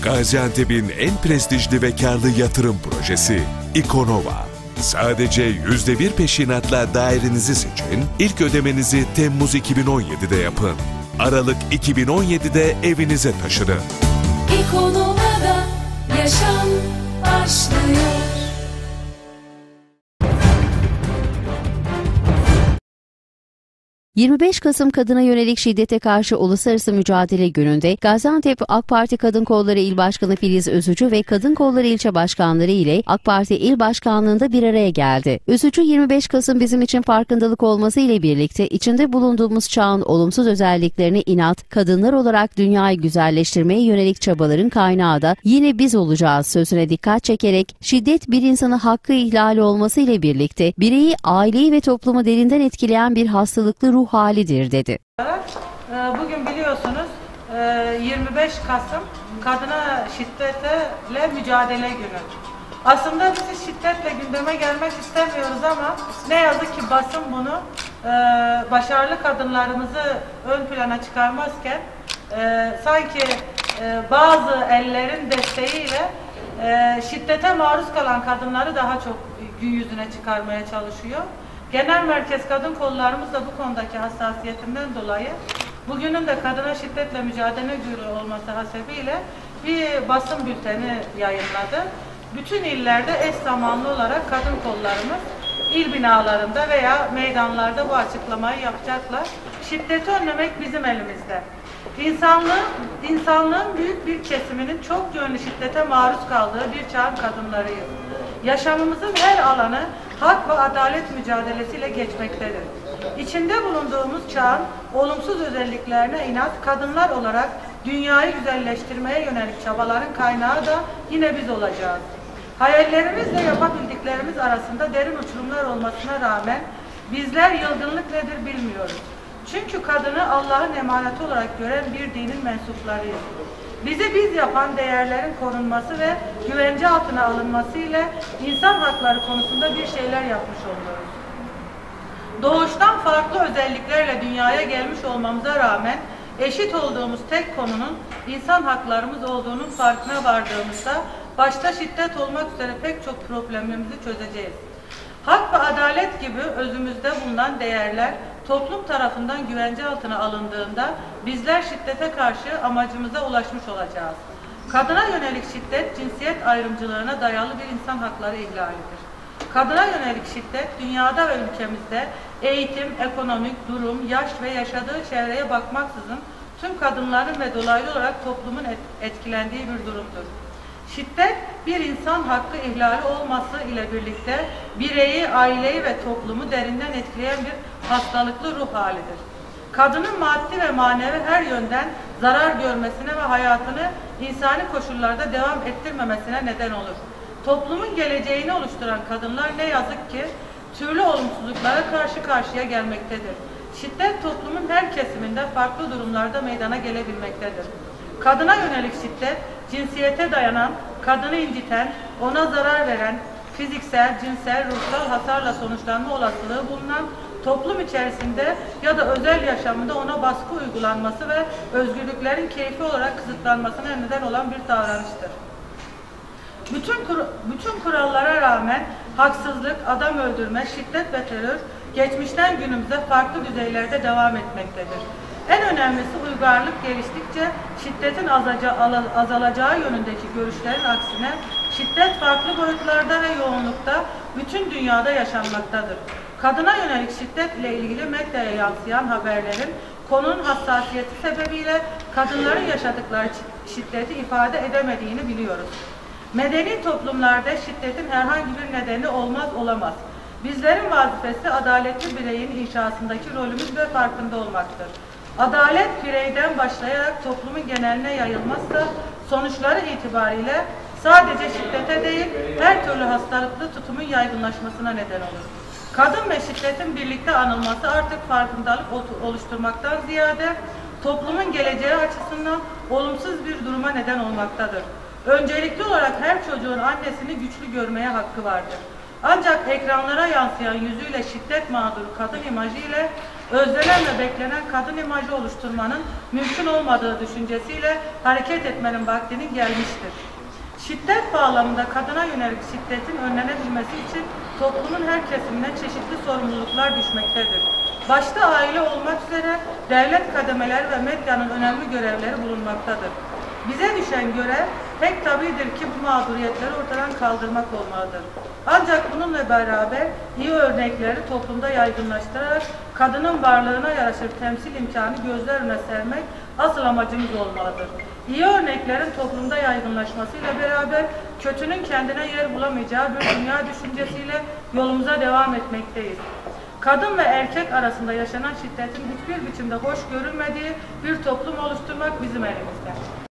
Gaziantep'in en prestijli ve karlı yatırım projesi İkonova. Sadece %1 peşinatla dairenizi seçin, ilk ödemenizi Temmuz 2017'de yapın. Aralık 2017'de evinize taşının. İkonova'da yaşam başlıyor. 25 Kasım Kadına Yönelik Şiddete Karşı Uluslararası Mücadele Günü'nde Gaziantep AK Parti Kadın Kolları İl Başkanı Filiz Özücü ve Kadın Kolları İlçe Başkanları ile AK Parti İl Başkanlığı'nda bir araya geldi. Özücü 25 Kasım bizim için farkındalık olması ile birlikte içinde bulunduğumuz çağın olumsuz özelliklerine inat, kadınlar olarak dünyayı güzelleştirmeye yönelik çabaların kaynağı da yine biz olacağız sözüne dikkat çekerek şiddet bir insanın hakkı ihlali olması ile birlikte bireyi, aileyi ve toplumu derinden etkileyen bir hastalıklı ruh halidir dedi. Bugün biliyorsunuz 25 Kasım Kadına Şiddetle Mücadele Günü. Aslında biz şiddetle gündeme gelmek istemiyoruz ama ne yazık ki basın bunu başarılı kadınlarımızı ön plana çıkarmazken sanki bazı ellerin desteğiyle şiddete maruz kalan kadınları daha çok gün yüzüne çıkarmaya çalışıyor. Genel Merkez Kadın Kollarımız da bu konudaki hassasiyetinden dolayı bugünün de Kadına Şiddetle Mücadele Günü olması hasebiyle bir basın bülteni yayınladı. Bütün illerde eş zamanlı olarak kadın kollarımız il binalarında veya meydanlarda bu açıklamayı yapacaklar. Şiddeti önlemek bizim elimizde. İnsanlığın büyük bir kesiminin çok yönlü şiddete maruz kaldığı bir çağın kadınlarıyız. Yaşamımızın her alanı hak ve adalet mücadelesiyle geçmektedir. İçinde bulunduğumuz çağın olumsuz özelliklerine inat, kadınlar olarak dünyayı güzelleştirmeye yönelik çabaların kaynağı da yine biz olacağız. Hayallerimizle yapabildiklerimiz arasında derin uçurumlar olmasına rağmen bizler yılgınlık nedir bilmiyoruz. Çünkü kadını Allah'ın emaneti olarak gören bir dinin mensuplarıyız. Bizi biz yapan değerlerin korunması ve güvence altına alınması ile insan hakları konusunda bir şeyler yapmış oluyoruz. Doğuştan farklı özelliklerle dünyaya gelmiş olmamıza rağmen eşit olduğumuz tek konunun insan haklarımız olduğunun farkına vardığımızda başta şiddet olmak üzere pek çok problemimizi çözeceğiz. Hak ve adalet gibi özümüzde bulunan değerler toplum tarafından güvence altına alındığında bizler şiddete karşı amacımıza ulaşmış olacağız. Kadına yönelik şiddet, cinsiyet ayrımcılığına dayalı bir insan hakları ihlalidir. Kadına yönelik şiddet, dünyada ve ülkemizde eğitim, ekonomik durum, yaş ve yaşadığı çevreye bakmaksızın tüm kadınların ve dolaylı olarak toplumun etkilendiği bir durumdur. Şiddet, bir insan hakkı ihlali olması ile birlikte bireyi, aileyi ve toplumu derinden etkileyen bir hastalıklı ruh halidir. Kadının maddi ve manevi her yönden zarar görmesine ve hayatını insani koşullarda devam ettirmemesine neden olur. Toplumun geleceğini oluşturan kadınlar ne yazık ki türlü olumsuzluklara karşı karşıya gelmektedir. Şiddet toplumun her kesiminde farklı durumlarda meydana gelebilmektedir. Kadına yönelik şiddet, cinsiyete dayanan, kadını inciten, ona zarar veren, fiziksel, cinsel, ruhsal hasarla sonuçlanma olasılığı bulunan, toplum içerisinde ya da özel yaşamında ona baskı uygulanması ve özgürlüklerin keyfi olarak kısıtlanmasına neden olan bir davranıştır. Bütün kurallara rağmen haksızlık, adam öldürme, şiddet ve terör geçmişten günümüze farklı düzeylerde devam etmektedir. En önemlisi uygarlık geliştikçe şiddetin azalacağı yönündeki görüşlerin aksine şiddet farklı boyutlarda ve yoğunlukta bütün dünyada yaşanmaktadır. Kadına yönelik şiddet ile ilgili medyaya yansıyan haberlerin konunun hassasiyeti sebebiyle kadınların yaşadıkları şiddeti ifade edemediğini biliyoruz. Medeni toplumlarda şiddetin herhangi bir nedeni olamaz. Bizlerin vazifesi adaletli bireyin inşasındaki rolümüz ve farkında olmaktır. Adalet bireyden başlayarak toplumun geneline yayılmazsa sonuçları itibariyle sadece şiddete değil her türlü hastalıklı tutumun yaygınlaşmasına neden olur. Kadın ve şiddetin birlikte anılması artık farkındalık oluşturmaktan ziyade toplumun geleceği açısından olumsuz bir duruma neden olmaktadır. Öncelikli olarak her çocuğun annesini güçlü görmeye hakkı vardır. Ancak ekranlara yansıyan yüzüyle şiddet mağduru kadın imajı ile özlenen ve beklenen kadın imajı oluşturmanın mümkün olmadığı düşüncesiyle hareket etmenin vaktinin gelmiştir. Şiddet bağlamında kadına yönelik şiddetin önlenebilmesi için toplumun her kesimine çeşitli sorumluluklar düşmektedir. Başta aile olmak üzere devlet kademeleri ve medyanın önemli görevleri bulunmaktadır. Bize düşen görev pek tabidir ki bu mağduriyetleri ortadan kaldırmak olmalıdır. Ancak bununla beraber iyi örnekleri toplumda yaygınlaştırarak kadının varlığına yaraşır temsil imkanı gözler önüne sermek asıl amacımız olmalıdır. İyi örneklerin toplumda yaygınlaşmasıyla beraber kötünün kendine yer bulamayacağı bir dünya düşüncesiyle yolumuza devam etmekteyiz. Kadın ve erkek arasında yaşanan şiddetin hiçbir biçimde hoş görülmediği bir toplum oluşturmak bizim elimizde.